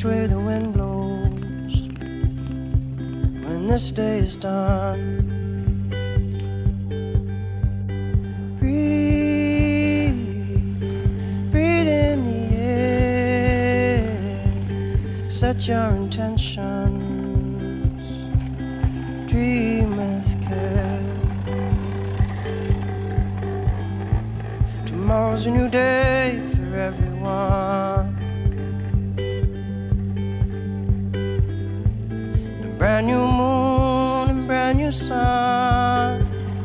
which way the wind blows when this day is done. Breathe in the air, set your intentions, dream with care. Tomorrow's a new day for everyone, a brand new moon and brand new sun.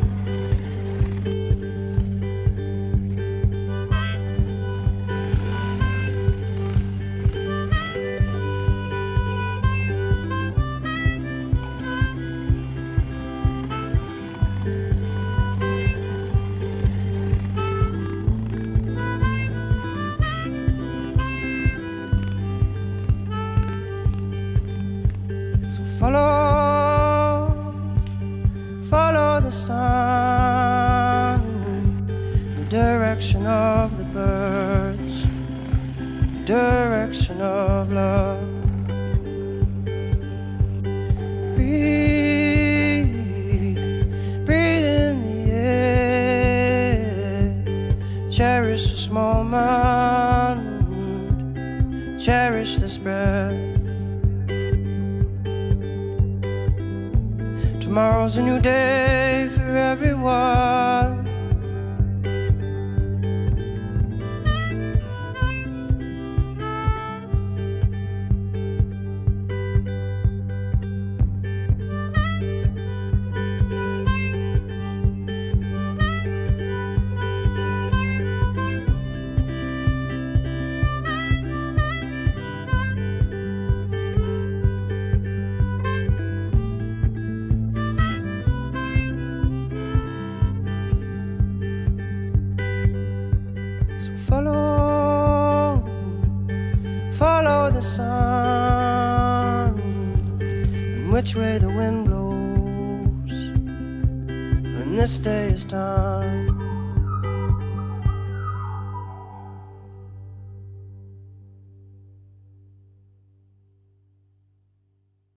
So follow the sun, the direction of the birds, the direction of love. Breathe in the air, cherish this moment, cherish this breath. Tomorrow's a new day for everyone. So follow the sun, and which way the wind blows when this day is done.